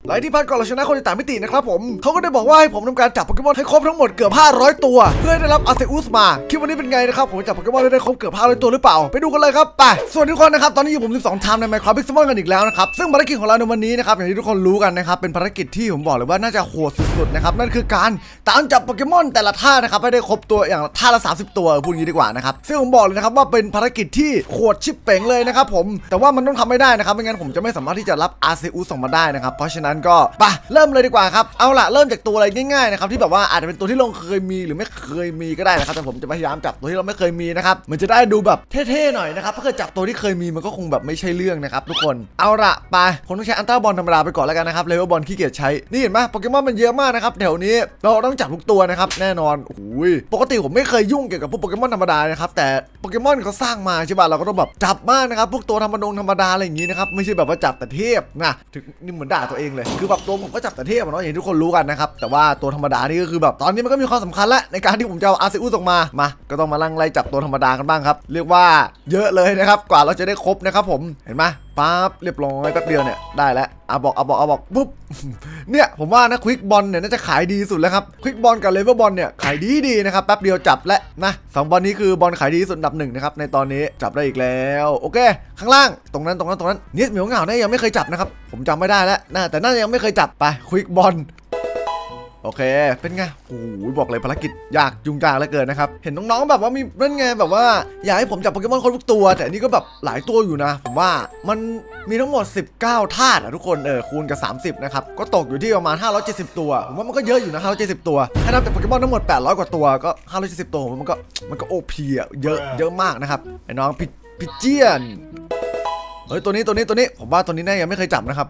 หลายที่พักก่อนเราชนะคนในต่างมิตินะครับผมเขาก็ได้บอกว่าให้ผมทำการจับโปเกมอนให้ครบทั้งหมดเกือบ500ตัวเพื่อได้รับอาร์เซอุสมาคิดวันนี้เป็นไงนะครับผมจับโปเกมอนได้ครบเกือบ500ตัวหรือเปล่าไปดูกันเลยครับไปสวัสดีทุกคนนะครับตอนนี้อยู่ผม12ไทม์ใน Minecraft Pixelmon กันอีกแล้วนะครับซึ่งภารกิจของเราในวันนี้นะครับอย่างที่ทุกคนรู้กันนะครับเป็นภารกิจที่ผมบอกเลยว่าน่าจะโหดสุดๆนะครับนั่นคือการตามจับโปเกมอนแต่ละท่านะครับให้ได้ครบตัวอย่างท่าละ30ตัวพูดงี้ดีกว่านะครับซึ่งผมบอกเลยนะครับว่าเป็นภารกิจที่โหดชิบเป๋งเลยนะครับผมแต่ว่ามันต้องทำไม่ได้นะครับไม่งั้นผมจะไม่สามารถที่จะรับอาร์เซอุสออกมาได้นะครับเพราะฉะนั้นก็ไปเริ่มเลยดีกว่าครับเอาล่ะเริ่มจากตัวอะไรง่ายๆนะครับที่แบบว่าอาจจะเป็นตัวที่เราเคยมีหรือไม่เคยมีก็ได้นะครับแต่ผมจะพยายามจับตัวที่เราไม่เคยมีนะครับมันจะได้ดูแบบเท่ๆหน่อยนะครับถ้าเกิดจับตัวที่เคยมีมันก็คงแบบไม่ใช่เรื่องนะครับทุกคนเอาล่ะไปผมต้องใช้อันต้าบอลธรรมดาไปก่อนแล้วกันนะครับเลเวลบอลขี้เกียจใช้นี่เห็นไหมโปเกมอนมันเยอะมากนะครับแถวนี้เราต้องจับทุกตัวนะครับแน่นอนโอ้ยปกติผมไม่เคยยุ่งเกี่ยวกับพวกโปเกมอนธรรมดานะครับแต่โปเกมอนเขาสร้างมาใช่ป่ะเราก็ต้องแบบจับมากนะครับพวกตัวธรรมดาอะไรอย่างงี้นะครับไม่ใช่แบบว่าจับแต่เทพนะถึงนี่เหมือนด่าตัวเองเลยคือแบบตัวผมก็จับแต่เทพเนาะอย่างที่ทุกคนรู้กันนะครับแต่ว่าตัวธรรมดานี่ก็คือแบบตอนนี้มันก็มีความสำคัญแล้วในการที่ผมจะเอาอาร์เซอุสออกมาก็ต้องมาไล่จับตัวธรรมดากันบ้างครับเรียกว่าเยอะเลยนะครับกว่าเราจะได้ครบนะครับผมเห็นไหมปั๊บเรียบร้อยแป๊บเดียวเนี่ยได้แล้วเอาบอกปุ๊บเนี่ยผมว่านะควิกบอลเนี่ยน่าจะขายดีสุดแล้วครับควิกบอลกับเลเวลบอลเนี่ยขายดีนะครับแป๊บเดียวจับและนะ2บอลนี้คือบอลขายดีสุดอันดับ1นะครับในตอนนี้จับได้อีกแล้วโอเคข้างล่างตรงนั้นเนี่ยเหมียวเหงาเนี่ยยังไม่เคยจับนะครับผมจำไม่ได้แล้วแต่น่าจะยังไม่เคยจับไปควิกบอลโอเคเป็นไงโอ้โหบอกเลยภารกิจยากยุ่งยากเหลือเกินนะครับเห็นน้องๆแบบว่ามีนั่นไงแบบว่าอยากให้ผมจับโปเกมอนครบทุกตัวแต่นี่ก็แบบหลายตัวอยู่นะผมว่ามันมีทั้งหมด19ธาตุทุกคนคูณกับ30นะครับก็ตกอยู่ที่ประมาณ570ตัวผมว่ามันก็เยอะอยู่นะ570ตัวถ้านับจากโปเกมอนทั้งหมด800กว่าตัวก็570ตัวมันก็โอพีอ่ะเยอะมากนะครับไอ้น้องพิเจียนตัวนี้ผมว่าตัวนี้แน่ยังไม่เคยจับนะครับ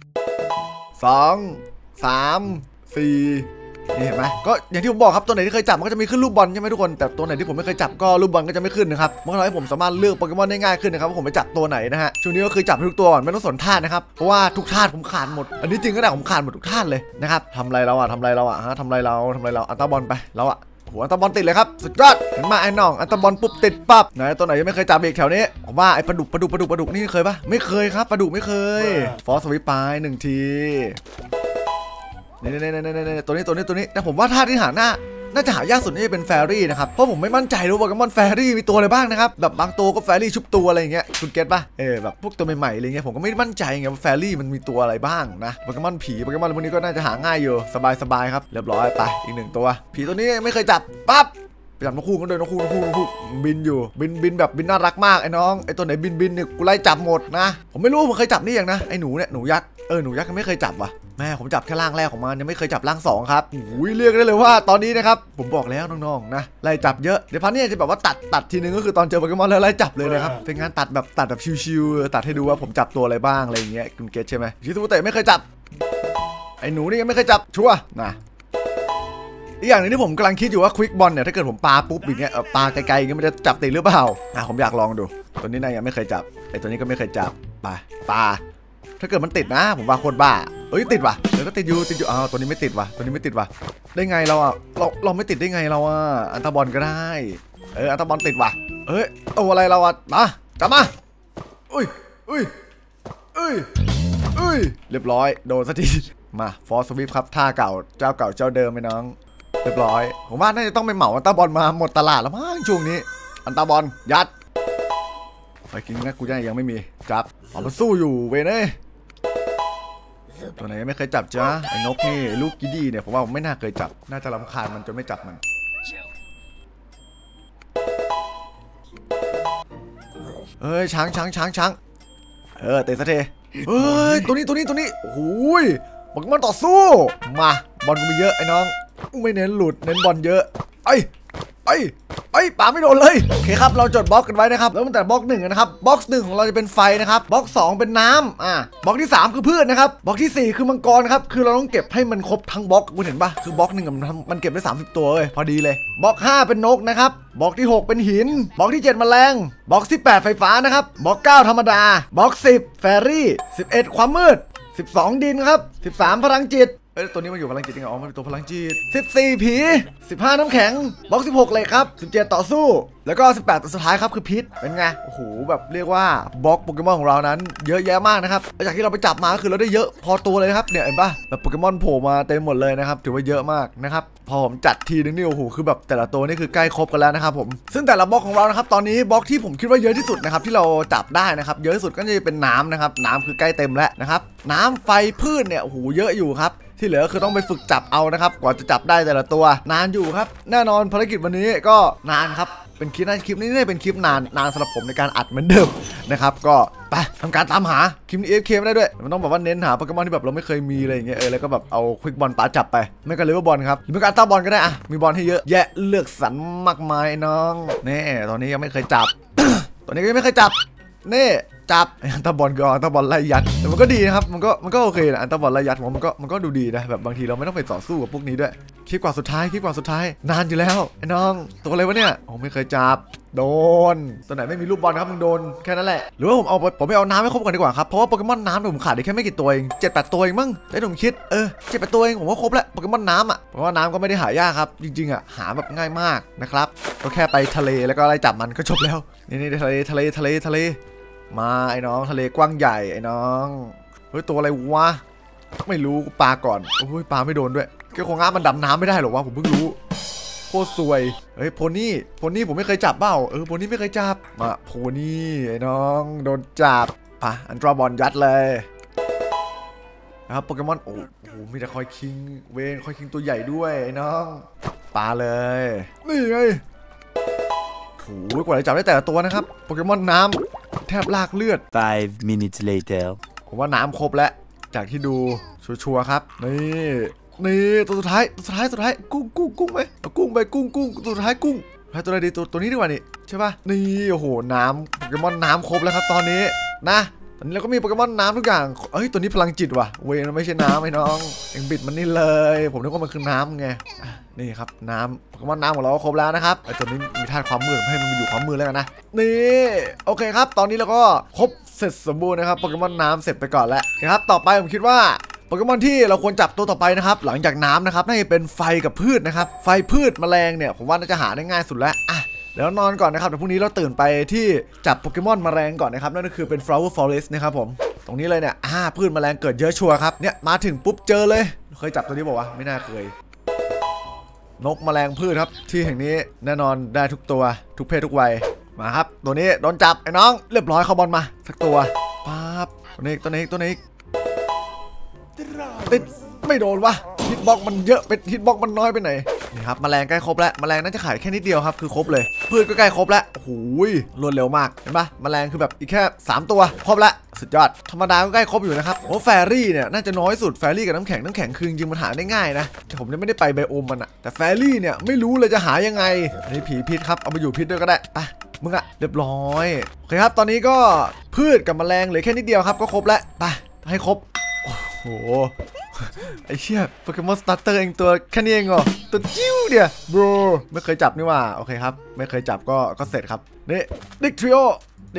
2 3 4นี่เห็นไหมก็อย่างที่ผมบอกครับตัวไหนที่เคยจับมันก็จะมีขึ้นรูปบอลใช่ไหมทุกคนแต่ตัวไหนที่ผมไม่เคยจับก็รูปบอลก็จะไม่ขึ้นนะครับมันก็ทำให้ผมสามารถเลือกโปเกมอนได้ง่ายขึ้นนะครับว่าผมไปจับตัวไหนนะฮะช่วงนี้ก็คือจับทุกตัวก่อนไม่ต้องสนธาตุนะครับเพราะว่าทุกธาตุผมขาดหมดอันนี้จริงก็ได้ผมขาดหมดทุกธาตุเลยนะครับทำอะไรเราอัลตราบอลไปแล้วอะหัวอัลตราบอลติดเลยครับสุดยอดเห็นมาไอ้น้องอัลตราบอลปุ๊บติดปั๊บไหนตัวไหนยังไม่เคยจับอีกแถวนี้ผมว่าไอ้ปลาดุกนี่เคยปะไม่เคยครับปลาดุกไม่เคยฟอสวิปไป1ทีนี่ตัวนี้แต่ผมว่าธาตุที่หาน่าจะหายากสุดนี่จะเป็นแฟรี่นะครับเพราะผมไม่มั่นใจรู้โปเกมอนแฟรี่มีตัวอะไรบ้างนะครับแบบบางตัวก็แฟรี่ชุบตัวอะไรอย่างเงี้ยคุณเก็ตป่ะแบบพวกตัวใหม่ๆอะไรเงี้ยผมก็ไม่มั่นใจไงว่าแฟรี่มันมีตัวอะไรบ้างนะโปเกมอนผีโปเกมอนพวกนี้ก็น่าจะหาง่ายอยู่สบายครับเรียบร้อยไปอีก1ตัวผีตัวนี้ไม่เคยจับปั๊บไปจับนกคู่กันเลยนกคู่บินอยู่บินแบบบินน่ารักมากไอ้น้องไอ้ตัวไหนบินเนี่ยกูไล่จับหมดนะผมไม่รู้ผมเคยจับนี่ยังนะไอ้หนูเนี่ยหนูยักษ์หนูยักษ์ยังไม่เคยจับว่ะแม่ผมจับแค่ร่างแรกของมันยังไม่เคยจับร่าง2ครับเรียกได้เลยว่าตอนนี้นะครับผมบอกแล้วน้องๆนะไล่จับเยอะเดี๋ยวพันนี้จะแบบว่าตัดทีนึงก็คือตอนเจอโปเกมอนแล้วไล่จับเลยนะครับเป็นงานตัดแบบชิวๆตัดให้ดูว่าผมจับตัวอะไรบ้างอะไรอย่างเงี้ยคุณเกตใช่ไหมชิซุเตะไม่เคยจับไอ้หนูนี่ยังไม่เคยจับชัวร์นะอีกอย่างนึงที่ผมกำลังคิดอยู่ว่าควิกบอลเนี่ยถ้าเกิดผมปาปุ๊บอย่างเงี้ยปาไกลๆอย่างเงี้ยมันจะจับติดหรือเปล่าผมอยากลองดูตัวนี้นายยังไม่เคยจับไอ้ตัวนี้ก็ไม่เคยจับปาถ้าเกิดมันติดนะผมว่าโคตรบ้าติดว่ะก็ติดอยู่ตัวนี้ไม่ติดว่ะได้ไงเราไม่ติดได้ไงเราอันตาบอลก็ได้อันตาบอลติดว่ะตัวอะไรเรามาจับมาเรียบร้อยโดนสักทีมาฟอร์สวิฟครับท่าเก่าเจ้าเดิมไหมน้องเรียบร้อยผมว่าน่าจะต้องไปเหมาอันตาบอลมาหมดตลาดแล้วมั้งช่วงนี้อันตาบอลยัดไปกินนะกูยังไม่มีจับมาสู้อยู่เว้ยตัวไหนไม่เคยจับจ้าไอ้นกนี่ลูกกีดีเนี่ยผมว่าผมไม่น่าเคยจับน่าจะรำคาญมันจนไม่จับมันช้างเตะซะเทตัวนี้โอ้ยบอกมันต่อสู้มาบอลกูมีเยอะไอ้น้องไม่เน้นหลุดเน้นบอลเยอะป่าไม่โดนเลยโอเคครับเราจดบล็อกกันไว้นะครับแล้วตั้งแต่บล็อก1นะครับบล็อก1ของเราจะเป็นไฟนะครับบล็อก2เป็นน้ำบล็อกที่3คือพืชนะครับบล็อกที่4คือมังกรครับคือเราต้องเก็บให้มันครบทั้งบล็อกคุณเห็นปะคือบล็อก1มันเก็บได้30ตัวเลยพอดีเลยบล็อก5เป็นนกนะครับบล็อกที่6เป็นหินบล็อกที่7แมลงบล็อกที่8ไฟฟ้านะครับบล็อก9ธรรมดาบล็อก10แฟรี่11ความมืด12ดินครับ13พลังจิตตัวนี้มันอยู่พลังจิตยังไงอ๋อมันเป็นตัวพลังจิต14ผี15น้ำแข็งบล็อก16เลยครับ17ต่อสู้แล้วก็18ตัวสุดท้ายครับคือพิษเป็นไงโอ้โหแบบเรียกว่าบล็อกโปเกมอนของเรานั้นเยอะแยะมากนะครับจากที่เราไปจับมาคือเราได้เยอะพอตัวเลยครับเนี่ยเห็นปะแบบโปเกมอนโผล่มาเต็มหมดเลยนะครับถือว่าเยอะมากนะครับพอผมจัดทีนึงนี่โอ้โหคือแบบแต่ละตัวนี่คือใกล้ครบกันแล้วนะครับผมซึ่งแต่ละบล็อกของเรานะครับตอนนี้บล็อกที่ผมคิดว่าเยอะที่สุดนะครับที่เราจับได้นะครับเยอะที่สุดก็จะเป็นน้ำนะครับน้ำคือใกล้เต็มแล้วนะครับน้ำไฟพืชเนี่ยโอ้โหเยอะอยู่ครับที่เหลือคือต้องไปฝึกจับเอานะครับกว่าจะจับได้แต่ละตัวนานอยู่ครับแน่นอนภารกิจวันนี้ก็นานครับเป็นคลิปนี้เป็นคลิปนานสำหรับผมในการอัดเหมือนเดิมนะครับก็ไปทำการตามหาคลิปนี้ AFK ไม่ได้ด้วยมันต้องแบบว่าเน้นหาโปเกมอนที่แบบเราไม่เคยมีอะไรอย่างเงี้ยแล้วก็แบบเอาควิกบอลปาจับไปไม่ก็เลเวอร์บอลครับหรือไม่ก็ตาบอลก็ได้อะมีบอลให้เยอะแยะเลือกสรรมากมายน้องนี่ตอนนี้ยังไม่เคยจับ ตัวนี้ก็ยังไม่เคยจับนี่จับอันตาบอลก็อันตาบอลไล่ยัดแต่มันก็ดีนะครับมันก็โอเคนะอันตาบอลไล่ยัดผมมันก็ดูดีนะแบบบางทีเราไม่ต้องไปต่อสู้กับพวกนี้ด้วยคลิปกว่าสุดท้ายนานอยู่แล้วไอ้น้องตัวอะไรวะเนี่ยผมไม่เคยจับโดนตัวไหนไม่มีลูกบอลนะครับมึงโดนแค่นั้นแหละหรือว่าผมไปเอาน้ำให้ครบก่อนดีกว่าครับเพราะว่าโปเกมอนน้ำผมขาดได้แค่ไม่กี่ตัวเอง7-8ตัวเองมั้งได้ผมคิด7-8ตัวเองผมว่าครบแล้วโปเกมอนน้ำอ่ะเพราะว่าน้ำก็ไม่ได้หายากครับจริงๆอ่ะหาแบบง่ายมากนะครับก็แค่ไปทะเลแล้วก็ไล่จับมันก็จบแล้วนี่ทะเลมาไอ้น้องทะเลกว้างใหญ่ไอ้น้องเฮ้ยตัวอะไรวะไม่รู้ปลาก่อนโอ้ยปลาไม่โดนด้วยก็คงง่ามันดำน้ำไม่ได้หรอกวะผมเพิ่งรู้โคตรสวยเฮ้ยโพนี่ผมไม่เคยจับเปล่าโพนี่ไม่เคยจับมาโพนี่ไอ้น้องโดนจับอ่ะอันตราบอลยัดเลยนะครับโปเกมอนโอ้โหมีแต่คอยคิงคอยคิงตัวใหญ่ด้วยไอ้น้องปลาเลยนี่ไงโอ้โหกว่าจะจับได้แต่ละตัวนะครับโปเกมอนน้ำแทบลากเลือด 5 minutes later ผมว่าน้ำครบแล้วจากที่ดูชัวร์ครับนี่ตัวสุดท้ายกุ้งไหมเอากุ้งไปกุ้งตัวสุดท้ายกุ้งให้ตัวอะไรดีตัวนี้ดีกว่านี่ใช่ป่ะนี่โอ้โหน้ำโปเกมอนน้ำครบแล้วครับตอนนี้นะตอนนี้เราก็มีโปเกมอนน้ำทุกอย่างตัวนี้พลังจิตว่ะเวรไม่ใช่น้ำไอ้น้องเอ็งบิดมันนี่เลยผมนึกว่ามันคือน้ำไงนี่ครับน้ำโปเกมอนน้ำของเราก็ครบแล้วนะครับไอ้ตัวนี้มีธาตุความมืดให้มันอยู่ความมืดแล้วกันนะนี่โอเคครับตอนนี้เราก็ครบเสร็จสมบูรณ์นะครับโปเกมอนน้ำเสร็จไปก่อนแล้วนะครับต่อไปผมคิดว่าโปเกมอนที่เราควรจับตัวต่อไปนะครับหลังจากน้ำนะครับน่าจะเป็นไฟกับพืชนะครับไฟพืชแมลงเนี่ยผมว่าน่าจะหาได้ง่ายสุดแล้วแล้วนอนก่อนนะครับเดี๋ยวพรุ่งนี้เราตื่นไปที่จับโปเกมอนแมลงก่อนนะครับนั่นก็คือเป็น flower forest นะครับผมตรงนี้เลยเนี่ยพืชแมลงเกิดเยอะชัวร์ครับเนี่ยมาถึงปุ๊บเจอเลยเคยจับตัวนี้บอกว่าไม่น่าเคยนกแมลงพืชครับที่แห่งนี้แน่นอนได้ทุกตัวทุกเพศทุกวัยมาครับตัวนี้โดนจับไอ้น้องเรียบร้อยเข้าบอลมาสักตัวปั๊บตัวนี้ติดไม่โดนวะฮิตบ็อกมันเยอะเป็นฮิตบ็อกมันน้อยไปไหนนี่ครับแมลงใกล้ครบแล้วแมลงน่าจะขายแค่นิดเดียวครับคือครบเลยพืชก็ใกล้ครบแล้วโอ้โหรวดเร็วมากเห็นปะแมลงคือแบบอีกแค่3ตัวครบแล้วสุดยอดธรรมดาก็ใกล้ครบอยู่นะครับโอ้แฟรี่เนี่ยน่าจะน้อยสุดแฟรี่กับน้ำแข็งคือจริงมันหาได้ง่ายนะแต่ผมยังไม่ได้ไปไบโอมมันอะแต่แฟรี่เนี่ยไม่รู้เลยจะหายังไงอันนี้ผีพิษครับเอามาอยู่พิษด้วยก็ได้ไปมึงอะเรียบร้อยโอเคครับตอนนี้ก็พืชกับแมลงเหลือแค่นิดเดียวครับก็ครบแล้วไปให้ครบโอ้โหไอเชี่ยโปเกมอนสตาร์เตอร์เองตัวแค่นี้เองเหรอตัวจิ้วเดียวบรไม่เคยจับนี่ว่าโอเคครับไม่เคยจับก็เสร็จครับนี่ดิกทริโอ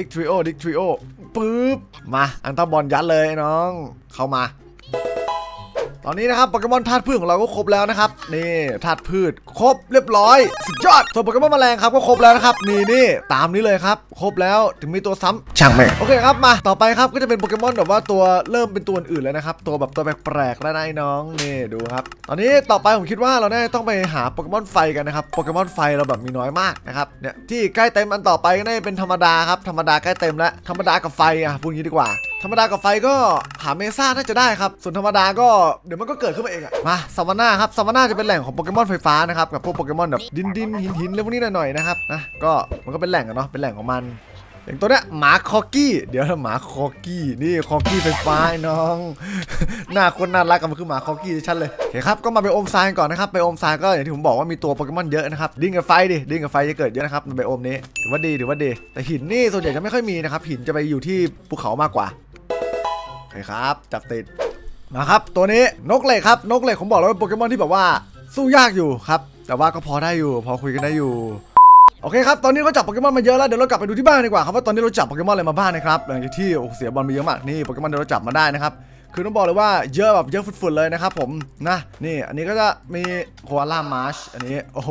ปึ๊บมาอันตาบอลยัดเลยน้องเข้ามาตอนนี้นะครับโปเกมอนธาตุพืชของเราก็ครบแล้วนะครับนี่ธาตุพืชครบเรียบร้อยสุดยอดส่วนโปเกมอนแมลงครับก็ครบแล้วนะครับนี่ตามนี้เลยครับครบแล้วถึงมีตัวซ้ำช่างแม่งโอเคครับมาต่อไปครับก็จะเป็นโปเกมอนแบบว่าตัวเริ่มเป็นตัวอื่นแล้วนะครับตัวแบบตัวแปลกๆแล้วนะน้องนี่ดูครับตอนนี้ต่อไปผมคิดว่าเราได้ต้องไปหาโปเกมอนไฟกันนะครับโปเกมอนไฟเราแบบมีน้อยมากนะครับเนี่ยที่ใกล้เต็มอันต่อไปก็ได้เป็นธรรมดาครับธรรมดาใกล้เต็มแล้วธรรมดากับไฟพูดงี้ดีกว่าธรรมดากับไฟก็หาเมซ่าน่าจะได้ครับส่วนธรรมดาก็เดี๋ยวมันก็เกิดขึ้นมาเองมาซาวาน่าครับซาวาน่าจะเป็นแหล่งของโปเกมอนไฟฟ้านะครับกับพวกโปเกมอนแบบดินหินเรื่องพวกนี้หน่อยๆนะครับนะก็มันก็เป็นแหล่งเนาะเป็นแหล่งของมันอย่างตัวเนี้ยหมาคอกี้เดี๋ยวหมาคอกี้นี่คอกี้ไฟฟ้าน้องหน้าคนน่ารักกันมันคือหมาคอกี้ชัดเลยโอเคครับก็มาไปโอมทรายก่อนนะครับไปโอมทรายก็อย่างที่ผมบอกว่ามีตัวโปเกมอนเยอะนะครับดิ้งกับไฟจะเกิดเยอะนะครับในโอมนี้ถือว่าดีแต่หินนี่ส่วนใหญ่จะไม่ค่อยมีนะครับหินจะไปอยู่ที่ภูเขามากกว่าโอเคครับจับติดมาครับตัวนี้นกเหล็กครับนกเหล็กผมบอกแล้วว่าโปเกมอนที่แบบว่าสู้ยากอยู่ครับแต่ว่าก็พอได้อยู่พอคุยกันได้อยู่โอเคครับตอนนี้เราจับโปเกมอนมาเยอะแล้วเดี๋ยวเรากลับไปดูที่บ้านดีกว่าครับว่าตอนนี้เราจับโปเกมอนอะไรมาบ้างนะครับหลังจากที่เสียบอลไปเยอะมากนี่โปเกมอนที่เราจับมาได้นะครับคือต้องบอกเลยว่าเยอะแบบเยอะฝุดๆเลยนะครับผมนะนี่อันนี้ก็จะมีโคอาล่ามาร์ชอันนี้โอ้โห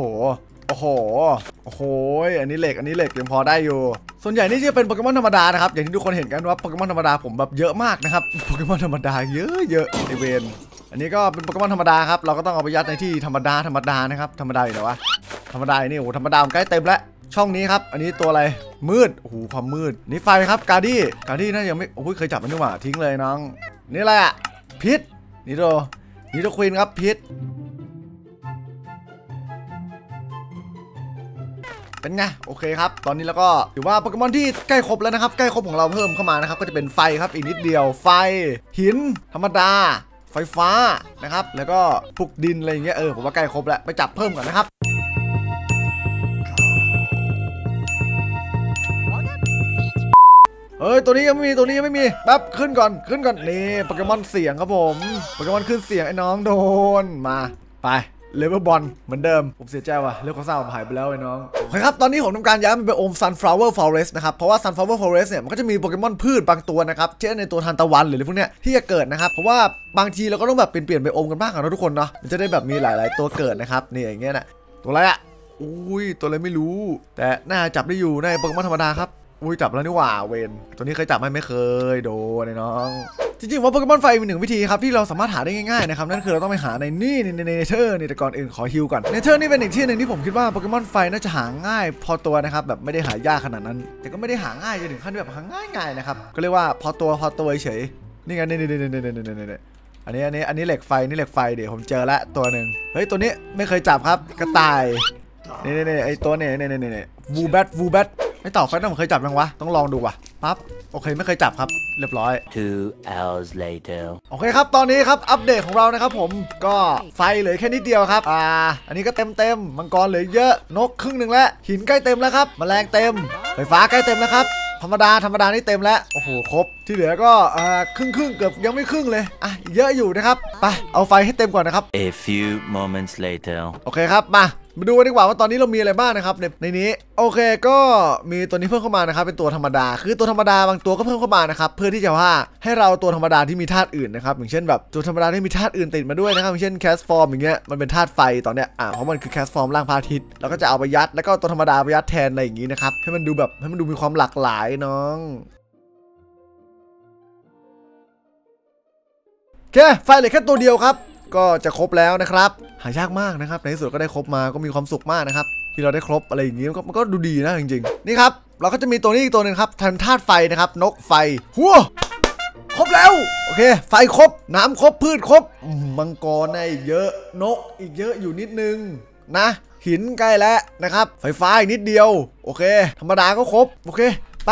อันนี้เหล็กยังพอได้อยู่ส่วนใหญ่นี่จะเป็นโปเกมอนธรรมดานะครับอย่างที่ทุกคนเห็นกันว่าโปเกมอนธรรมดาผมแบบเยอะมากนะครับโปเกมอนธรรมดาเยอะไอเวนอันนี้ก็เป็นโปเกมอนธรรมดาครับเราก็ต้องเอาไปยัดในที่ธรรมดานะครับธรรมดาอยู่ไหนวะธรรมดานี่โอ้โหธรรมดาใกล้เต็มแล้วช่องนี้ครับอันนี้ตัวอะไรมืดโอ้โหความมืดนี่ไฟครับการดี้น่ายังไม่โอ้ยเคยจับมันนี่หว่าทิ้งเลยน้องนี่อะไรอะพิษนิโดควีนครับพิษเป็นไงโอเคครับตอนนี้แล้วก็ถือว่าโปเกมอนที่ใกล้ครบแล้วนะครับใกล้ครบของเราเพิ่มเข้ามานะครับก็จะเป็นไฟครับอีกนิดเดียวไฟหินธรรมดาไฟฟ้านะครับแล้วก็พวกดินอะไรอย่างเงี้ยผมว่าใกล้ครบแล้วไปจับเพิ่มก่อนนะครับตัวนี้ยังไม่มีแป๊บขึ้นก่อนนี่โปเกมอนเสียงครับผมโปเกมอนขึ้นเสียงไอ้น้องโดนมาไปเลเวลบอลเหมือนเดิมผมเสียใจว่ะเรื่องของเศร้าผมหายไปแล้วไอ้น้องโอเคครับตอนนี้ผมทำการย้ายมันไปโอม Sunflower Forest นะครับเพราะว่า Sunflower Forest เนี่ยมันก็จะมีโปเกมอนพืชบางตัวนะครับเช่นในตัวทานตะวันหรือพวกเนี้ยที่จะเกิดนะครับเพราะว่าบางทีเราก็ต้องแบบเปลี่ยนไปโอมกันบ้างนะทุกคนเนาะมันจะได้แบบมีหลายๆตัวเกิดนะครับนี่อย่างเงี้ยนะตัวอะไรอะอุ้ยตัวอะไรไม่รู้แต่น่าจับได้อยู่ในโปเกมอนธรรมดาครับอุ้ยจับแล้วนี่หว่าเวนตัวนี้เคยจับไหมไม่เคยโดนไอ้น้องจริงๆว่าโปเกมอนไฟมีหนึ่งวิธีครับที่เราสามารถหาได้ง่ายๆนะครับนั่นคือเราต้องไปหาในเนเธอร์นี่แต่ก่อนอื่นขอฮิลก่อนเนเธอร์นี่เป็นอีกที่หนึ่งที่ผมคิดว่าโปเกมอนไฟน่าจะหาง่ายพอตัวนะครับแบบไม่ได้หายากขนาดนั้นแต่ก็ไม่ได้หาง่ายจนถึงขั้นแบบหาง่ายนะครับก็เรียกว่าพอตัวเฉยนี่ไงนี่อันนี้เหล็กไฟเดี๋ยวผมเจอแล้วตัวหนึ่งเฮ้ยตัวนี้ไม่เคยจับครับกระต่ายนี่ไอตัวเนี่ยวูแบทไม่ต่อไฟต้องผมเคยจับยังวะต้องลองดูว่ะปั๊บโอเคไม่เคยจับครับเรียบร้อย 2 hours later โอเคครับตอนนี้ครับอัปเดตของเรานะครับผมก็ไฟเหลือแค่นิดเดียวครับอันนี้ก็เต็มมังกรเหลือเยอะนกครึ่งหนึ่งแล้วหินใกล้เต็มแล้วครับแมลงเต็มไฟฟ้าใกล้เต็มแล้วครับธรรมดานี่เต็มแล้วโอ้โหครบที่เหลือก็ครึ่งเกือบยังไม่ครึ่งเลยเยอะอยู่นะครับไปเอาไฟให้เต็มก่อนนะครับ A few moments later โอเคครับมาดูกันดีกว่าว่าตอนนี้เรามีอะไรบ้างนะครับในนี้โอเคก็มีตัวนี้เพิ่มเข้ามานะครับเป็นตัวธรรมดาคือตัวธรรมดาบางตัวก็เพิ่มเข้ามานะครับเพื่อที่จะว่าให้เราตัวธรรมดาที่มีธาตุอื่นนะครับอย่างเช่นแบบตัวธรรมดาที่มีธาตุอื่นติดมาด้วยนะครับอย่างเช่นแคสฟอร์มอย่างเงี้ยมันเป็นธาตุไฟตอนเนี้ยเพราะมันคือแคสฟอร์มร่างพระอาทิตย์เราก็จะเอาไปยัดแล้วก็ตัวธรรมดาไปยัดแทนอะไรอย่างงี้นะครับให้มันดูมีความหลากหลายน้องโอเคไฟเหลือแค่ตัวเดียวครับก็จะครบแล้วนะครับหายากมากนะครับในที่สุดก็ได้ครบมาก็มีความสุขมากนะครับที่เราได้ครบอะไรอย่างงี้มันก็ดูดีนะจริงๆนี่ครับเราก็จะมีตัวนี้อีกตัวนึงครับแทนธาตุไฟนะครับนกไฟหัวครบแล้วโอเคไฟครบน้ำครบพืชครบมังกรอีกเยอะนกอีกเยอะอยู่นิดนึงนะหินใกล้แล้วนะครับไฟฟ้าอีกนิดเดียวโอเคธรรมดาก็ครบโอเคไป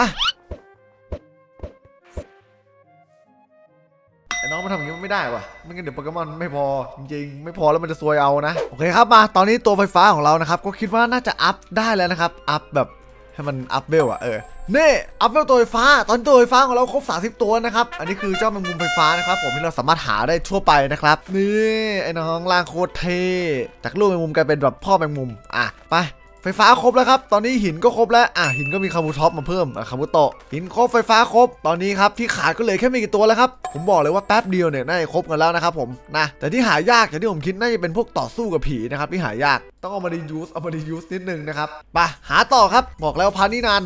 น้องมาทำอย่างนี้ไม่ได้ว่ะไม่งั้นเดี๋ยวโปเกมอนไม่พอจริงๆไม่พอแล้วมันจะซวยเอานะโอเคครับมาตอนนี้ตัวไฟฟ้าของเรานะครับก็คิดว่าน่าจะอัพได้แล้วนะครับอัพแบบให้มันอัพเวลนี่อัพเวลตัวไฟฟ้าตอนตัวไฟฟ้าของเราครบ30ตัวนะครับอันนี้คือเจ้าแมงมุมไฟฟ้านะครับผมที่เราสามารถหาได้ทั่วไปนะครับนี่ไอ้น้องล่างโคตรเท่จากลูกแมงมุมกลายเป็นแบบพ่อแมงมุมไปไฟฟ้าครบแล้วครับตอนนี้หินก็ครบแล้วหินก็มีคาบูท็อปมาเพิ่มคาบูโตะหินครบไฟฟ้าครบตอนนี้ครับที่ขาดก็เหลือแค่ไม่กี่ตัวแล้วครับผมบอกเลยว่าแป๊บเดียวเนี่ยน่าจะครบกันแล้วนะครับผมนะแต่ที่หายากอย่างที่ผมคิดน่าจะเป็นพวกต่อสู้กับผีนะครับที่หายากต้องเอามาดียูสนิดนึงนะครับไปหาต่อครับบอกแล้วพานี่นาน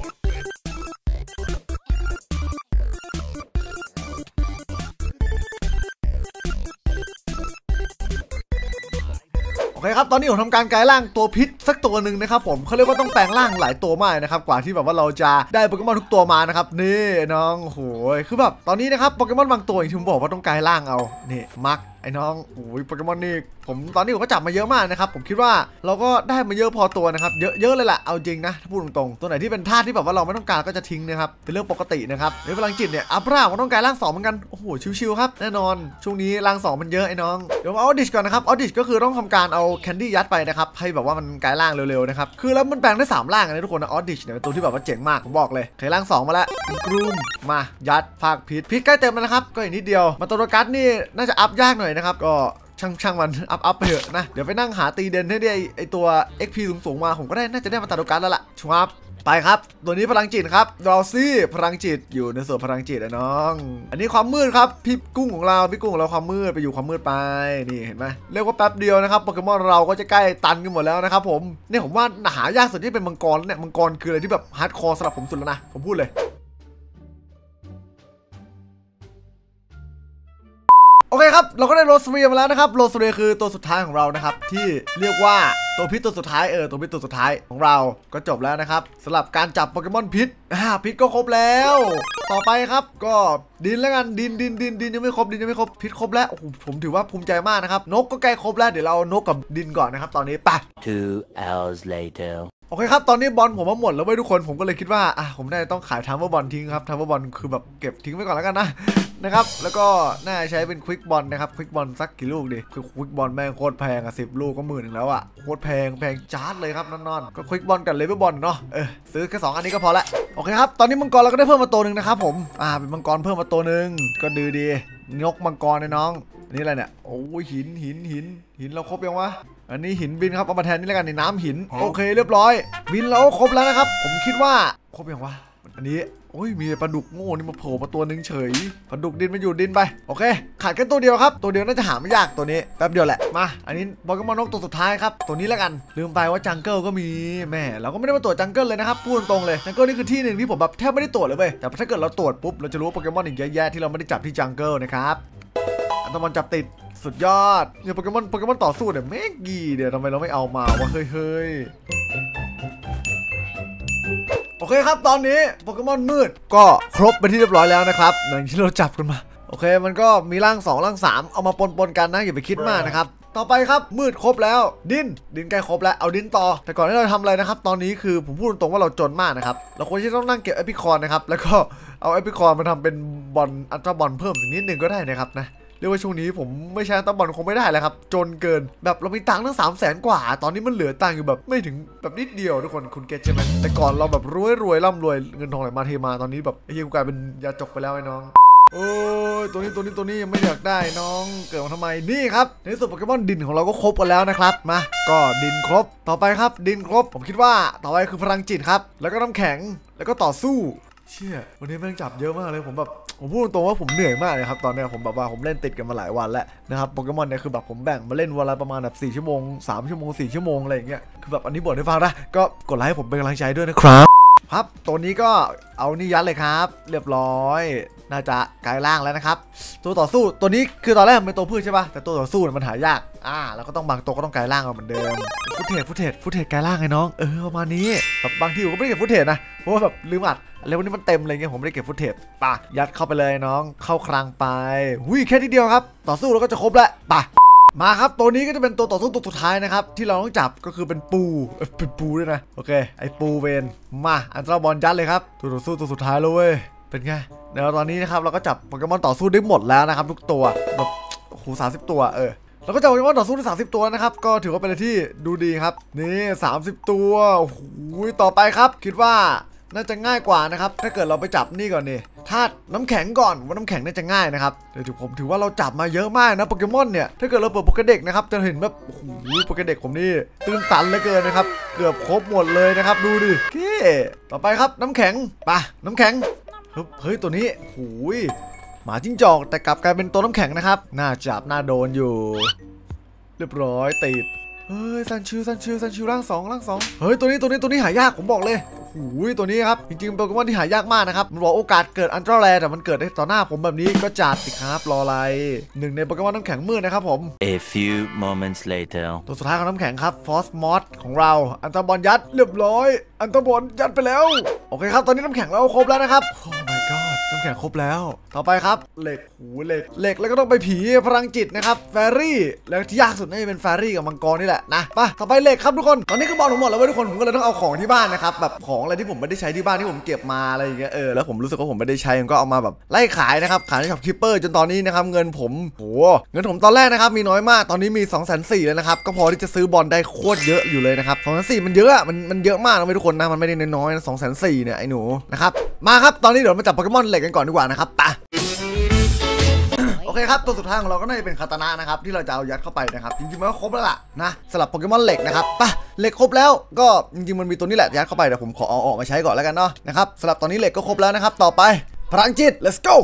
โอเคครับตอนนี้ผมทำการกลายร่างตัวพิษสักตัวหนึ่งนะครับผมเขาเรียกว่าต้องแปลงร่างหลายตัวมากนะครับกว่าที่แบบว่าเราจะได้โปเกมอนทุกตัวมานะครับนี่น้องโหยคือแบบตอนนี้นะครับโปเกมอนบางตัวอย่างที่ผมบอกว่าต้องกลายร่างเอานี่มักไอ้น้องโอ้ยโปเกมอนนี่ตอนนี้ผมก็จับมาเยอะมากนะครับผมคิดว่าเราก็ได้มาเยอะพอตัวนะครับเยอะเลยแหละเอาจริงนะถ้าพูดตรงๆตัวไหนที่เป็นธาตุที่แบบว่าเราไม่ต้องการก็จะทิ้งนะครับเป็นเรื่องปกตินะครับในพลังจิตเนี่ยอัพร่างมันต้องการร่าง2เหมือนกันโอ้โหชิวๆครับแน่นอนช่วงนี้ร่าง2มันเยอะไอ้น้องเดี๋ยวเอาออดิชก่อนนะครับออดิชก็คือต้องทำการเอาแคนดี้ยัดไปนะครับให้แบบว่ามันกลายร่างเร็วๆนะครับคือแล้วมันแปลงได้3ร่างนะทุกคนนะออดิชเนี่ยเป็นตัวที่แบบว่าเจ๋งมากผมบอกเลยเคยร่าง2มาแล้วกรูมมายัดภาคพิษใกล้เต็มแล้วนะครับก็อีกนิดเดียวมาตัวกัสนี่น่าจะอัพยากหน่อยนะครับก็ช่างมันอัพไปเถอะนะเดี๋ยวไปนั่งหาตีเด่นให้ได้ไอตัว XP สูงมาผมก็ได้น่าจะได้มาตาโดกันแล้วล่ะชัวร์ไปครับตัวนี้พลังจิตครับดอลซี่พลังจิตอยู่ในส่วนพลังจิตน้องอันนี้ความมืดครับพี่กุ้งของเราความมืดไปอยู่ความมืดไปนี่เห็นไหมเรียกว่าแป๊บเดียวนะครับโปเกมอนเราก็จะใกล้ตันกันหมดแล้วนะครับผมเนี่ยผมว่าหายากสุดที่เป็นมังกรเนี่ยมังกรคืออะไรที่แบบฮาร์ดคอร์สำหรับผมสุดแล้วนะผมพูดเลยโอเคครับเราก็ได้โรสเรียมาแล้วนะครับโรสเรียคือตัวสุดท้ายของเรานะครับที่เรียกว่าตัวพิษตัวสุดท้ายตัวพิษตัวสุดท้ายของเราก็จบแล้วนะครับสำหรับการจับโปเกมอนพิษพิษก็ครบแล้วต่อไปครับก็ดินแล้วกันดินยังไม่ครบพิษครบแล้วผมถือว่าภูมิใจมากนะครับนกก็ใกล้ครบแล้วเดี๋ยวเราเอานกกับดินก่อนนะครับตอนนี้ไป 2 hours later โอเคครับตอนนี้บอลผมมาหมดแล้วเว้ยทุกคนผมก็เลยคิดว่าผมน่าจะต้องขายทัมเบอร์บอลทิ้งครับทัมเบอร์บอลคือแบบเก็บทิ้งไว้ก่อนแล้วกันนะครับแล้วก็น่าใช้เป็นควิกบอลนะครับควิกบอลสักกี่ลูกดีคือควิกบอลแม่งโคตรแพง10 ลูกก็10,000แล้วโคตรแพงจ้าดเลยครับนอนก็ควิกบอลกับเลเวลบอลเนาะซื้อแค่2 อันนี้ก็พอละโอเคครับตอนนี้มังกรเราก็ได้เพิ่มมาตัวหนึ่งนะครับผมเป็นมังกรเพิ่มมาตัวหนึ่งก็ดีนกมังกรน้องนี่อะไรเนี่ยโอ้ยหินเราครบยังวะอันนี้หินบินครับเอามาแทนนี่แล้วกันในน้ำหินโอเคเรียบร้อยบินเราครบแล้วนะครับผมคิดว่าครบยังวะอันนี้โอ้ยมีปลาดุกโง่นี่มาโผล่มาตัวนึงเฉยปลาดุกดินมาอยู่ดินไปโอเคขาดแค่ตัวเดียวครับตัวเดียวน่าจะหาไม่ยากตัวนี้แป๊บเดียวแหละมาอันนี้โปเกมอนนกตัวสุดท้ายครับตัวนี้แล้วกันลืมไปว่าจังเกิลก็มีแม่เราก็ไม่ได้มาตรวจจังเกิลเลยนะครับพูดตรงเลยจังเกิลนี่คือที่หนึ่งที่ผมแบบแทบไม่ได้ตรวจเลยเว้ยแต่ถ้าเกิดเราตรวจปุ๊บเราจะรู้ว่าโปเกมอนอีกเยอะแยะที่เราไม่ได้จับที่จังเกิลนะครับอันตรายจับติดสุดยอดเนี่ยโปเกมอนต่อสู้เนี่ยแม่งกีเดี๋ยวทำไมเราไม่เอามาวะเฮ้ยโอเคครับตอนนี้โปเกมอนมืดก็ครบเป็นที่เรียบร้อยแล้วนะครับอย่างที่เราจับกันมาโอเคมันก็มีร่าง2ร่าง3เอามาปนกันนะอย่าไปคิดมากนะครับต่อไปครับมืดครบแล้วดินใกล้ครบแล้วเอาดินต่อแต่ก่อนที่เราทำอะไรนะครับตอนนี้คือผมพูดตรงว่าเราจนมากนะครับเราควรที่ต้องนั่งเก็บเอพิคอนนะครับแล้วก็เอาเอพิคอนมาทำเป็นบอลอัลตร้าบอลเพิ่มอีกนิดนึงก็ได้นะครับนะเรียกว่าช่วงนี้ผมไม่ใช้ตะบอลคงไม่ได้แล้วครับจนเกินแบบเรามีตังค์ตั้ง300,000 กว่าตอนนี้มันเหลือตังค์อยู่แบบไม่ถึงแบบนิดเดียวทุกคนคุณเก็ตใช่ไหมแต่ก่อนเราแบบรวยร่ำรวยเงินทองไหลมาเทมาตอนนี้แบบไอ้เหี้ยกูกลายเป็นยาจกไปแล้วไอ้น้องโอ้ยตัวนี้ยังไม่อยากได้น้องเกิดมาทำไมนี่ครับในที่สุดโปเกมอนดินของเราก็ครบกันแล้วนะครับมาก็ดินครบต่อไปครับดินครบผมคิดว่าต่อไปคือพลังจิตครับแล้วก็น้ำแข็งแล้วก็ต่อสู้เชี่ยวันนี้แม่งจับเยอะมากเลยผมพูดตรงว่าผมเหนื่อยมากเลยครับตอนนี้ผมแบบว่าผมเล่นติดกันมาหลายวันแล้วนะครับโปเกมอนเนี่ยคือแบบผมแบ่งมาเล่นวันละประมาณแบบ4 ชั่วโมง3 ชั่วโมง4 ชั่วโมงอะไรอย่างเงี้ยคือแบบอันนี้บ่นให้ฟังนะก็กดไลค์ให้ผมเป็นกำลังใจด้วยนะครับตัวนี้ก็เอานี่ยัดเลยครับเรียบร้อยน่าจะกลายร่างแล้วนะครับตัวต่อสู้ตัวนี้คือตอนแรกมันเป็นตัวพืชใช่ป่ะแต่ตัวต่อสู้มันหายากแล้วก็ต้องบางตัวก็ต้องกลายร่างเหมือนเดิมฟุตเทจกลายร่างไงน้องประมาณนี้แบบบางทีผมก็ไม่ได้เก็บฟุตเทจนะเพราะว่าแบบลืมอัดอะไรวันนี้มันเต็มอะไรเงี้ยผมไม่ได้เก็บฟุตเทจป่ะยัดเข้าไปเลยน้องเข้าคลังไปแค่ทีเดียวครับต่อสู้เราก็จะครบแล้วป่ะมาครับตัวนี้ก็จะเป็นตัวต่อสู้ตัวสุดท้ายนะครับที่เราต้องจับก็คือเป็นปูด้วยนะโอเคไอปูเวนมาอันตราบอลยัดเลยครับตัวต่อสู้ตัวสุดท้ายเลยเว้ยเป็นไงเดี๋ยวตอนนี้นะครับเราก็จับโปเกมอนต่อสู้ได้หมดแล้วนะครับทุกตัวแบบ30 ตัวเราก็จับโปเกมอนต่อสู้ได้30 ตัวนะครับก็ถือว่าเป็นอะไรที่ดูดีครับนี่30 ตัวโอ้โหต่อไปครับคิดว่าน่าจะง่ายกว่านะครับถ้าเกิดเราไปจับนี่ก่อนนี่ธาตุน้ำแข็งก่อนว่าน้ำแข็งน่าจะง่ายนะครับเดี๋ยวผมถือว่าเราจับมาเยอะมากนะโปเกมอนเนี่ยถ้าเกิดเราเปิดโปเกเด็กนะครับจะเห็นแบบโอ้โหโปเกเด็กผมนี่ตื้นตันเหลือเกินนะครับเกือบครบหมดเลยนะครับดูดิต่อไปครับน้ำแข็งน้ำแข็งเฮ้ยตัวนี้โอ้ยหมาจิ้งจอกแต่กลับกลายเป็นตัวน้ำแข็งนะครับน่าจับน่าโดนอยู่เรียบร้อยติดเฮ้ยซันชิวร่าง2เฮ้ยตัวนี้หายากผมบอกเลยตัวนี้ครับจริงๆโปเกมอนที่หายากมากนะครับมันบอกโอกาสเกิดอันตราแรแต่มันเกิดได้ต่อหน้าผมแบบนี้ก็จัดสิครับรออะไรหนึ่งในโปเกมอนน้ำแข็งมืดนะครับผม A few moments later ตัวสุดท้ายของน้ำแข็งครับฟอสมอสของเราอันตราบอลยัดเรียบร้อยอันตราบอลยัดไปแล้วโอเคครับตอนนี้น้ำแข็งเราครบแล้วนะครับโอ้ my god น้ำแข็งครบแล้วต่อไปครับเหล็กแล้วก็ต้องไปผีพลังจิตนะครับแฟรี่แล้วที่ยากสุดน่าจะเป็นแฟรี่กับมังกรนี่แหละนะไปต่อไปเหล็กครับทุกคนตอนนี้ก็บอลผมหมดแล้วเว้ยทุกคนผมก็เลยต้องเอาของที่บ้านนะครับแบบของอะไรที่ผมไม่ได้ใช้ที่บ้านที่ผมเก็บมาอะไรอย่างเงี้ยแล้วผมรู้สึกว่าผมไม่ได้ใช้ผมก็เอามาแบบไล่ขายนะครับขายในช็อปคิปเปอร์จนตอนนี้นะครับเงินผมเงินผมตอนแรกนะครับมีน้อยมากตอนนี้มี 240,000 เลยนะครับก็พอที่จะซื้อบอลได้โคตรเยอะอยู่เลยนะครับ 240,000 มันเยอะมันเยอะมากนะทุกคนนะมันไม่ได้น้อยๆนะ 240,000 เนี่ยไอ้หนูนะครับมาครับตอนนี้เดี๋ยวมาจับโปเกมอนเหล็กกันก่อนดีกว่านะครับไปโอเคเคครับตัวสุดท้ายของเราก็น่าจะเป็นคาตานะนะครับที่เราจะเอายัดเข้าไปนะครับจริงๆมันก็ครบแล้วล่ะนะสำหรับโปเกมอนเหล็กนะครับป่ะเหล็กครบแล้วก็จริงๆมันมีตัวนี้แหละยัดเข้าไปเดี๋ยวผมขอเอาออกมาใช้ก่อนแล้วกันเนาะนะครับสำหรับตอนนี้เหล็กก็ครบแล้วนะครับต่อไปพลังจิต let's go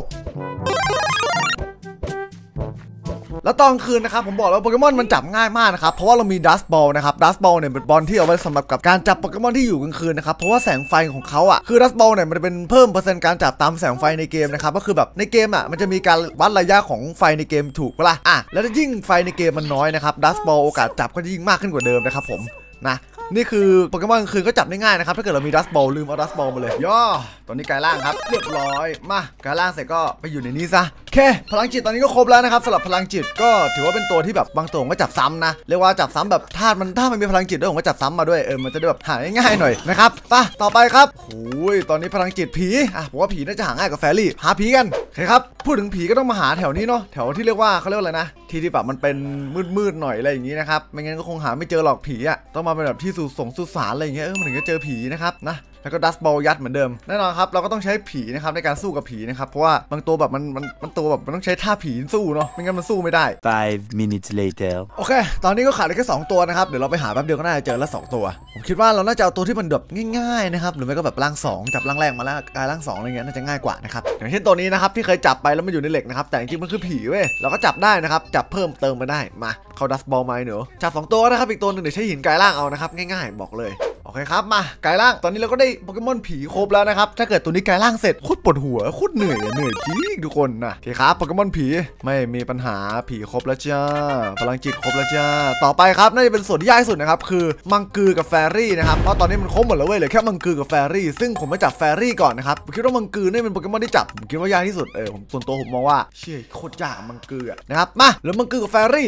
แล้วตอนคืนนะครับผมบอกแล้วโปเกมอนมันจับง่ายมากนะครับเพราะว่าเรามีดัสบอลนะครับดัสบอลเนี่ยเป็นบอลที่เอาไว้สำหรับกับการจับโปเกมอนที่อยู่กลางคืนนะครับเพราะว่าแสงไฟของเขาอ่ะคือดัสบอลเนี่ยมันเป็นเพิ่มเปอร์เซ็นต์การจับตามแสงไฟในเกมนะครับก็คือแบบในเกมอ่ะมันจะมีการวัดระยะของไฟในเกมถูกปะล่ะแล้วยิ่งไฟในเกมมันน้อยนะครับดัสบอลโอกาสจับก็ยิ่งมากขึ้นกว่าเดิมนะครับผมนะนี่คือโปเกมอนกลางคืนก็จับได้ง่ายนะครับถ้าเกิดเรามีดัสบอลลืมเอาดัสบอลมาเลยย่อตอนนี้กายล่างครับเรียบร้อยมากายล่างเสร็จก็ไปอยู่ในนี้ซะโอเคพลังจิตตอนนี้ก็ครบแล้วนะครับสำหรับพลังจิตก็ถือว่าเป็นตัวที่แบบบางตัวก็จับซ้ำนะเรียกว่าจับซ้ำแบบถ้ามันมีพลังจิตด้วยผมก็จับซ้ำมาด้วยมันจะได้แบบหาง่ายๆหน่อยนะครับป่ะต่อไปครับโอ้ยตอนนี้พลังจิตผีผมว่าผีน่าจะหาง่ายกว่าแฟรี่หาผีกันโอเคครับพูดถึงผีก็ต้องมาหาแถวนี้เนาะแถวที่เรียกว่าเขาเรียกอะไรนะที่แบบมันเป็นมืดๆหน่อยอะไรอย่างนี้นะครับไม่งั้นก็คงหาไม่เจอหรอกผีต้องมาเป็นแบบที่สุสานอะไรอย่างเงี้ยมันถึงจะเจอผีนะครับนะแล้วก็ดัสบอลยัดเหมือนเดิมแน่นอนครับเราก็ต้องใช้ผีนะครับในการสู้กับผีนะครับเพราะว่าบางตัวแบบมันตัวแบบมันต้องใช้ท่าผีสู้เนาะไม่งั้นมันสู้ไม่ได้ 5 minutes later โอเคตอนนี้ก็ขาดแค่2ตัวนะครับเดี๋ยวเราไปหาแป๊บเดียวก็น่าจะเจอแล้ว2ตัวผมคิดว่าเราน่าจะเอาตัวที่มันแบบง่ายๆนะครับหรือไม่ก็แบบร่าง2จับร่างแรกมาแล้วกลายร่าง2อะไรเงี้ยน่าจะง่ายกว่านะครับอย่างเช่นตัวนี้นะครับที่เคยจับไปแล้วมันอยู่ในเหล็กนะครับแต่จริงๆมันคือผีเว้ยเราก็จับได้นะครับจับเพิ่มเติมมาได้มาเขาดัสบอลมาเนอะจับ2ตัวนะครับอีกตัวนึงเดี๋ยวใช้หินกายร่างเอานะครับง่ายๆบอกเลยโอเคครับมากายร่างตอนนี้เราก็ได้โปเกมอนผีครบแล้วนะครับถ้าเกิดตัวนี้กายร่างเสร็จโคตรปวดหัวโคตรเหนื่อยจริงทุกคนนะโอเคครับโปเกมอนผีไม่มีปัญหาผีครบแล้วจ้าพลังจิตครบแล้วจ้าต่อไปครับน่าจะเป็นส่วนที่ยากที่สุดนะครับคือมังกือกับแฟรี่นะครับเพราะตอนนี้มันครบหมดแล้วเว้ยเหลือแค่มังกือกับแฟรี่ซึ่งผมมาจับแฟรี่ก่อนนะครับผมคิดว่ามังกือนี่เป็นโปเกมอนที่จับผมคิดว่ายากที่สุดผมส่วนตัวผมมองว่าเชี่ยโคตรยากมังกือนะครับมาเหลือมังกือกับแฟรี่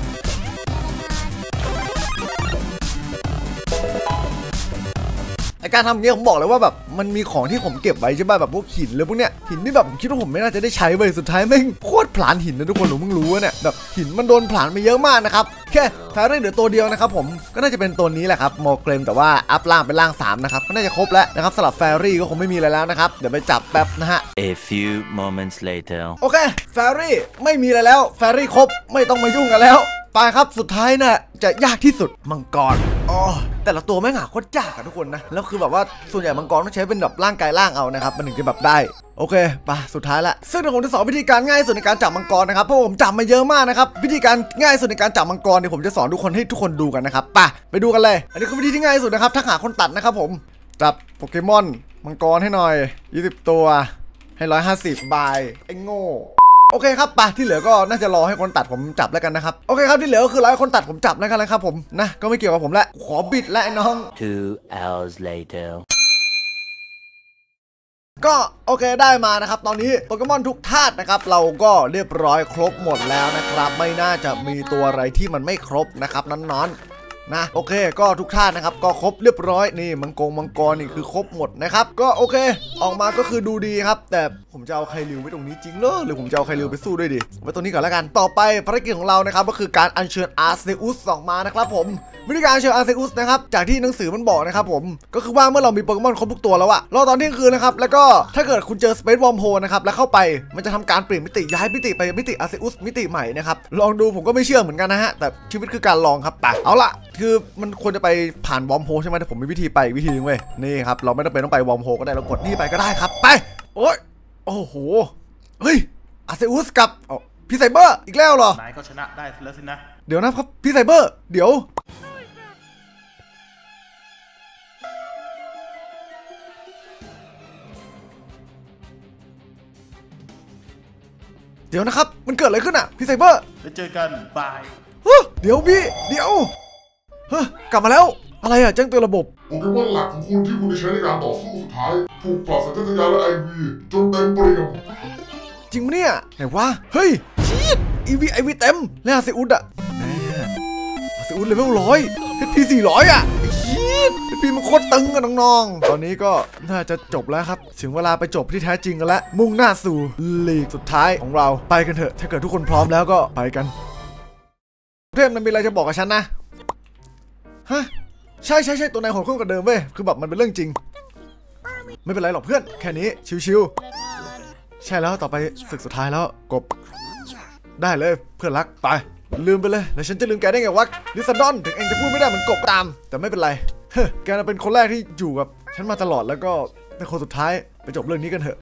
การทำอย่างนี้ผมบอกเลยว่าแบบมันมีของที่ผมเก็บไว้ใช่ป่ะแบบพวกหินหรือพวกเนี้ยหินที่แบบผมคิดว่าผมไม่น่าจะได้ใช้เลยสุดท้ายแม่งโคตรผลาญหินนะทุกคนผมเพิ่งรู้เนี่ยแบบหินมันโดนผลาญไปเยอะมากนะครับแค่แฟรี่เหลือตัวเดียวนะครับผมก็น่าจะเป็นตัวนี้แหละครับโมเกรมแต่ว่าอัพล่างเป็นล่าง3นะครับก็น่าจะครบแล้วนะครับสำหรับแฟรี่ก็คงไม่มีอะไรแล้วนะครับเดี๋ยวไปจับแป๊บนะฮะ A few moments later โอเคแฟรี่ไม่มีอะไรแล้วแฟรี่ครบไม่ต้องมายุ่งกันแล้วไปครับสุดท้ายน่ะจะยากที่สุดมังกรแต่ละตัวแม่งหาโคตรยากอะทุกคนนะแล้วคือแบบว่าส่วนใหญ่มังกรต้องใช้เป็นแบบร่างกายล่างเอานะครับมันถึงจะแบบได้โอเคไปสุดท้ายละซึ่งเดี๋ยวผมจะสอนวิธีการง่ายสุดในการจับมังกรนะครับเพราะผมจับมาเยอะมากนะครับวิธีการง่ายสุดในการจับมังกรเนี่ยผมจะสอนทุกคนให้ทุกคนดูกันนะครับไปดูกันเลยอันนี้คือวิธีที่ง่ายสุดนะครับถ้าหาคนตัดนะครับผมจับโปเกมอนมังกรให้หน่อย20ตัวให้150บายไอ้โง่โอเคครับที่เหลือก็น่าจะรอให้คนตัดผมจับแล้วกันนะครับโอเคครับที่เหลือก็คือรอให้คนตัดผมจับแล้วกันนะครับผมนะก็ไม่เกี่ยวกับผมแล้วขอบิดและไอ้น้อง 2 hours later ก็โอเคได้มานะครับตอนนี้โปเกมอนทุกธาตุนะครับเราก็เรียบร้อยครบหมดแล้วนะครับไม่น่าจะมีตัวอะไรที่มันไม่ครบนะครับนั้นนะโอเคก็ทุกท่านนะครับก็ครบเรียบร้อยนี่มังกรนี่คือครบหมดนะครับก็โอเคออกมาก็คือดูดีครับแต่ผมจะเอาไคลิวไว้ตรงนี้จริงเหรอหรือผมจะเอาไคลิวไปสู้ด้วยดิไว้ตรงนี้ก่อนแล้วกันต่อไปภารกิจของเรานะครับก็คือการอัญเชิญอาร์เซอุสออกมานะครับผมวิธีการอัญเชิญอาร์เซอุสนะครับจากที่หนังสือมันบอกนะครับผมก็คือว่าเมื่อเรามีโปเกมอนครบทุกตัวแล้วอะรอตอนเที่ยงคืนนะครับแล้วก็ถ้าเกิดคุณเจอสเปซวอร์มโฮนะครับแล้วเข้าไปมันจะทำการเปลี่ยนมิติย้ายมิติไปมิติอาร์เซอุสมิติใหม่นะครับลองดูผมก็ไม่เชื่อเหมือนกันนะฮะแต่ชีวิตคือการลองครับไปเอาละคือมันควรจะไปผ่านวอร์มโฮใช่ไหมแต่ผมมีวิธีไปวิธีนึงเว้ยนี่ครับเราไม่ต้องไปวอร์มโฮก็ได้เรากดนี่ไปก็ได้ครับไปโอ้โหเฮ้ยอาร์เซอุสกับพี่ไซเบอร์อีกแล้วเหรอนายก็ชนะได้แล้วสินะเดี๋ยวนะครับพี่ไซเบอร์เดี๋ยวนะครับมันเกิดอะไรขึ้นอ่ะพี่ไซเบอร์แล้วเจอกันบายเดี๋ยวพี่เดี๋ยวกลับมาแล้วอะไรอ่ะแจ้งเตือนระบบโปเกมอนหลักของคุณที่คุณจะใช้ในการต่อสู้สุดท้ายถูกปรับสัญชาตญาณและ IV จนเต็มเปี่ยมจริงมั้ยเนี่ยไหนวะเฮ้ยชีด IV เต็มแล้วอาร์เซอุสอ่ะอาร์เซอุสเลเวล100 HP 400อ่ะชีด HP มันโคตรตึงอะน้องๆตอนนี้ก็น่าจะจบแล้วครับถึงเวลาไปจบที่แท้จริงกันแล้วมุ่งหน้าสู่ลีกสุดท้ายของเราไปกันเถอะถ้าเกิดทุกคนพร้อมแล้วก็ไปกันเพื่อนมันมีอะไรจะบอกกับฉันนะฮะใช่ตัวนายโหดขึ้นกว่าเดิมเว้ยคือแบบมันเป็นเรื่องจริงไม่เป็นไรหรอกเพื่อนแค่นี้ชิวๆใช่แล้วต่อไปศึกสุดท้ายแล้วกบได้เลยเพื่อนรักไปลืมไปเลยแล้วฉันจะลืมแกได้ไงวะลิซันดอนถึงเองจะพูดไม่ได้เหมือนกบตามแต่ไม่เป็นไรเฮ้ยแกเป็นคนแรกที่อยู่กับฉันมาตลอดแล้วก็เป็นคนสุดท้ายไปจบเรื่องนี้กันเถอะ